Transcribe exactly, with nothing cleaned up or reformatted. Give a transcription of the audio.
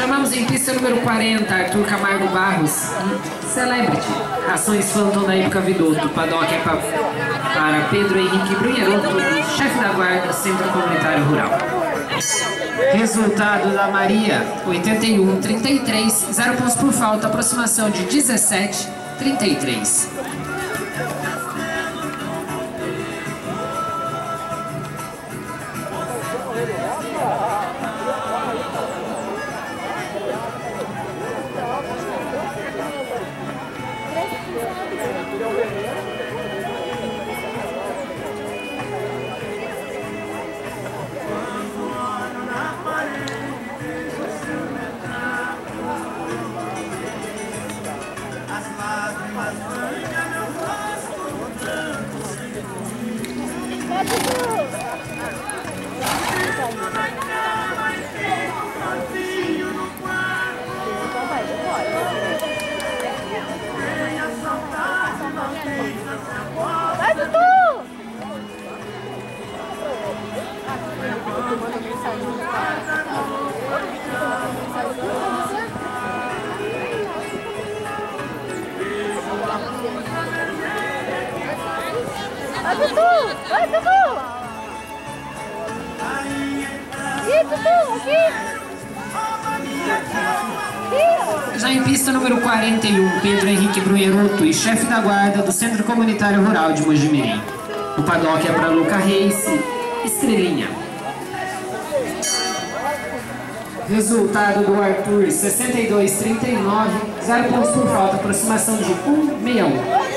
Chamamos em pista número quarenta, Arthur Camargo Barros e Celebrity. Ações Phantom da época Vidotto. Paddock é pa para Pedro Henrique Brunherotto e chefe da guarda, Centro Comunitário Rural. Resultado da Maria, oitenta e um, trinta e três, zero pontos por falta, aproximação de dezessete, trinta e três. Vai, Dudu! Vai, Dudu! Vai, Dudu! Ih, Dudu, aqui! Já em pista número quarenta e um, Pedro Henrique Brunherotto e chefe da guarda do Centro Comunitário Rural de Mojimirim. O paddock é para Luca Race, Estrelinha. Resultado do Arthur, sessenta e dois, trinta e nove, zero pontos por falta, aproximação de um, sessenta e um.